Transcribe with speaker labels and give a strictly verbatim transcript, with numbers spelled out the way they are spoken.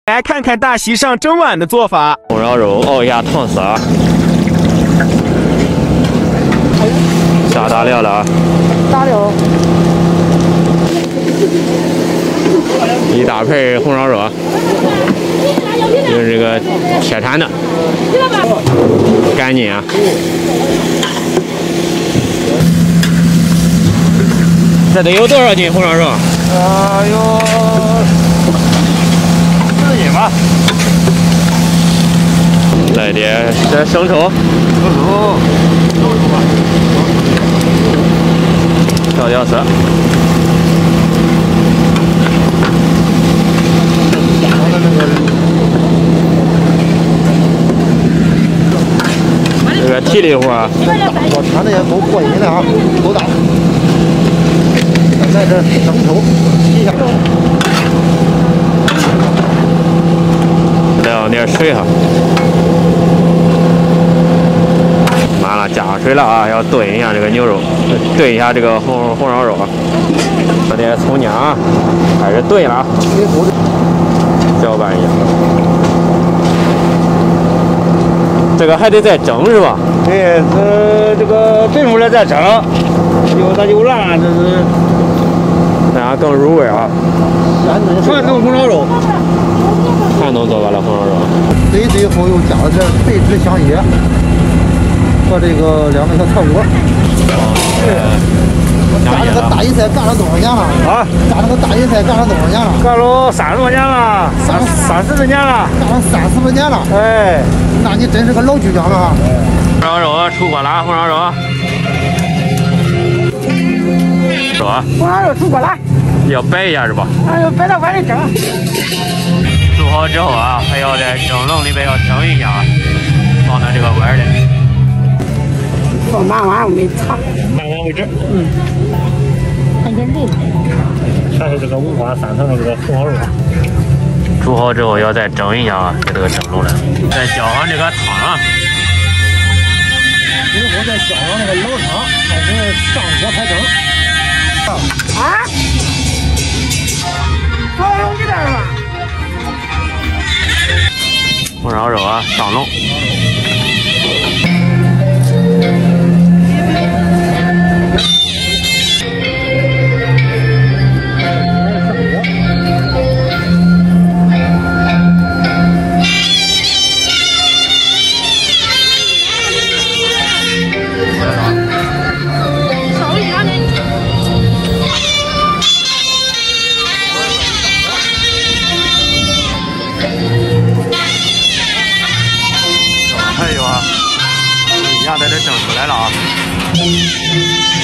Speaker 1: 来看看大席上蒸碗的做法。
Speaker 2: 红烧肉熬一下烫死啊，下大料了啊，
Speaker 3: 大料，
Speaker 2: 一大盆红烧肉，就是这个铁铲的，干净啊。这得有多少斤红烧肉？
Speaker 4: 呃，有四斤吧。
Speaker 2: 来点这生抽，
Speaker 4: 生抽，
Speaker 2: 调调色。这个体力活啊，
Speaker 4: 我穿的也够过瘾的啊，够大。来这生抽，一下。
Speaker 2: 再放点水哈。完了，加水了啊！要炖一下这个牛肉，炖一下这个红红烧肉啊。放点葱姜啊，开始炖了，搅拌一下。这个还得再蒸是吧？
Speaker 4: 对，这这个炖出来再蒸，有那有烂，这是
Speaker 2: 这样更入味啊。
Speaker 4: 传统红烧肉，
Speaker 2: 传统做法的红烧肉。
Speaker 4: 对最后又加了点白芷香叶和这个两个小菜锅。炸那个大野菜干了多少年了？啊，炸那个大野菜干了多少年了？干了三十多年了，三三十多年了，干了三十多年了。哎，那你真是个老巨匠了哈！
Speaker 2: 红烧肉出锅了，红烧肉。是吧？
Speaker 3: 红烧肉出锅了，
Speaker 2: 要摆一下是吧？
Speaker 3: 哎呦，摆到碗里蒸。
Speaker 2: 煮好之后啊，还要在蒸笼里边要蒸一下，放到这个碗里。
Speaker 3: 放满碗我没尝。
Speaker 4: 满碗为止。
Speaker 3: 嗯。看见这个。
Speaker 4: 全是这个五花三层的这个红烧肉。
Speaker 2: 煮好之后要再蒸一下啊，给这个蒸笼里，再浇上这个汤啊。
Speaker 4: 之后再浇上那个老汤，开始上锅开蒸。
Speaker 3: 啊？好有一点吧。
Speaker 2: 红烧肉啊，上笼。还有啊，一下在这蒸出来了啊。